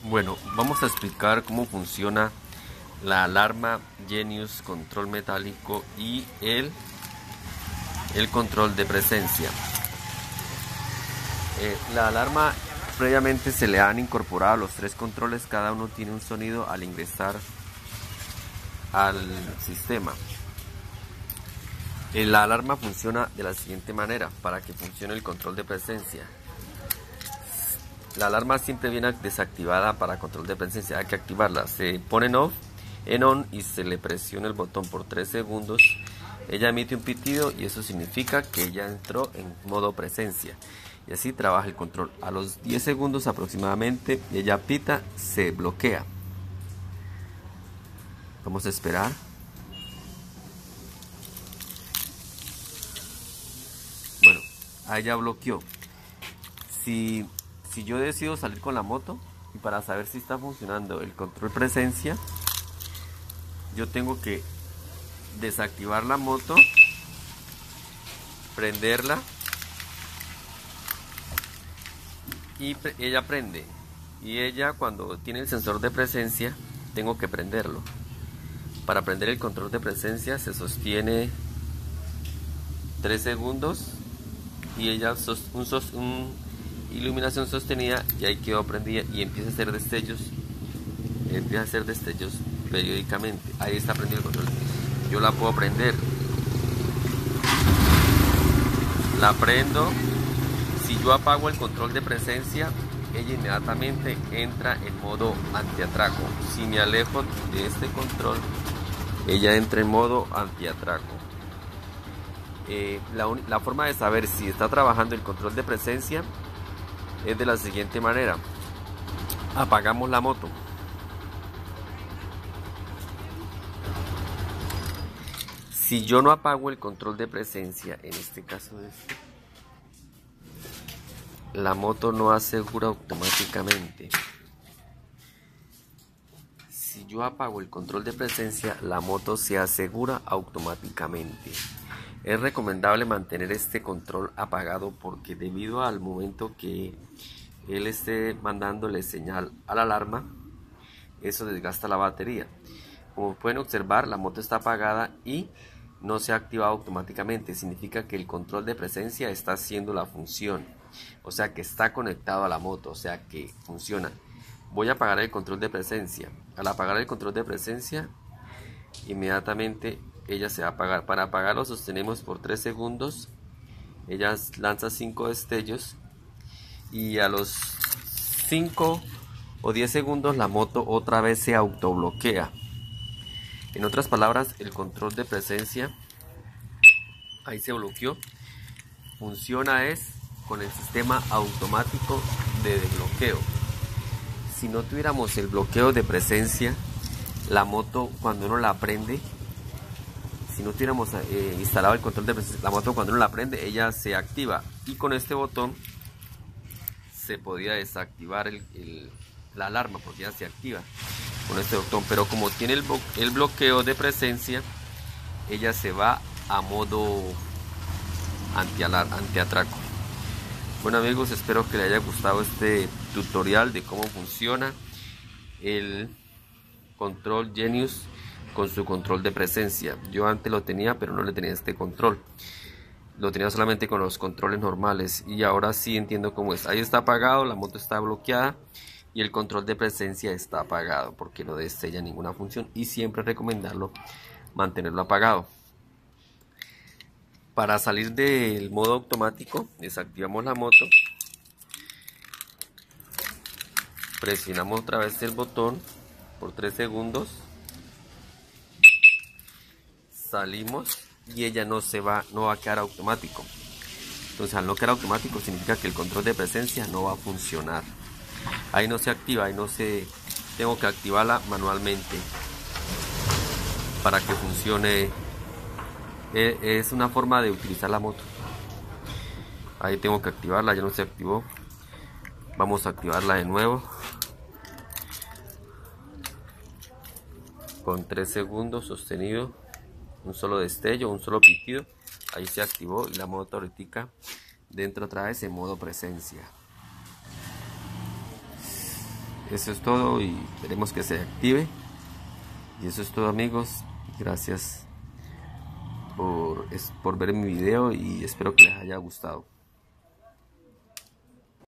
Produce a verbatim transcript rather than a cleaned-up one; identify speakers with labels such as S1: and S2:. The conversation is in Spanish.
S1: Bueno, vamos a explicar cómo funciona la alarma Genius control metálico y el, el control de presencia. Eh, la alarma previamente se le han incorporado los tres controles, cada uno tiene un sonido al ingresar al sistema. Eh, la alarma funciona de la siguiente manera. Para que funcione el control de presencia, la alarma siempre viene desactivada. Para control de presencia hay que activarla. Se pone en off, en on y se le presiona el botón por tres segundos. Ella emite un pitido y eso significa que ella entró en modo presencia. Y así trabaja el control. A los diez segundos aproximadamente ella pita, se bloquea. Vamos a esperar. Bueno, ahí ya bloqueó. Si Si yo decido salir con la moto y para saber si está funcionando el control presencia, yo tengo que desactivar la moto, prenderla y pre ella prende. Y ella, cuando tiene el sensor de presencia, tengo que prenderlo. Para prender el control de presencia se sostiene tres segundos y ella sos un, sos un iluminación sostenida y ahí quedó prendida y empieza a hacer destellos empieza a hacer destellos periódicamente. Ahí está prendido el control. Yo la puedo prender, la prendo. Si yo apago el control de presencia, ella inmediatamente entra en modo antiatraco. Si me alejo de este control, ella entra en modo antiatraco. Eh, la, la forma de saber si está trabajando el control de presencia es de la siguiente manera. Apagamos la moto. Si yo no apago el control de presencia, en este caso es, la moto no asegura automáticamente. Si yo apago el control de presencia, la moto se asegura automáticamente. Es recomendable mantener este control apagado porque debido al momento que él esté mandándole señal a la alarma, eso desgasta la batería. Como pueden observar, la moto está apagada y no se ha activado automáticamente. Significa que el control de presencia está haciendo la función, o sea que está conectado a la moto, o sea que funciona. Voy a apagar el control de presencia. Al apagar el control de presencia, inmediatamente ella se va a apagar. Para apagarlo sostenemos por tres segundos. Ella lanza cinco destellos y a los cinco o diez segundos la moto otra vez se autobloquea. En otras palabras, el control de presencia ahí se bloqueó. Funciona es con el sistema automático de desbloqueo. Si no tuviéramos el bloqueo de presencia, la moto cuando uno la prende, si no tuviéramos eh, instalado el control de presencia, la moto cuando uno la prende, ella se activa y con este botón se podía desactivar el, el, la alarma porque ya se activa con este botón, pero como tiene el, el bloqueo de presencia, ella se va a modo anti-atraco. Bueno amigos, espero que les haya gustado este tutorial de cómo funciona el control Genius con su control de presencia. Yo antes lo tenía, pero no le tenía este control, lo tenía solamente con los controles normales y ahora sí entiendo cómo es. Ahí está apagado, la moto está bloqueada y el control de presencia está apagado porque no destella ninguna función y siempre recomendarlo mantenerlo apagado. Para salir del modo automático, desactivamos la moto, presionamos otra vez el botón por tres segundos, salimos y ella no se va, no va a quedar automático. Entonces al no quedar automático significa que el control de presencia no va a funcionar. Ahí no se activa, ahí no se, tengo que activarla manualmente para que funcione. Es una forma de utilizar la moto. Ahí tengo que activarla, ya no se activó. Vamos a activarla de nuevo con tres segundos sostenido, un solo destello, un solo pitido. Ahí se activó y la moto ahorita dentro otra vez en modo presencia. eso es todo y esperemos que se active. Y eso es todo, amigos. Gracias por, por ver mi video y espero que les haya gustado.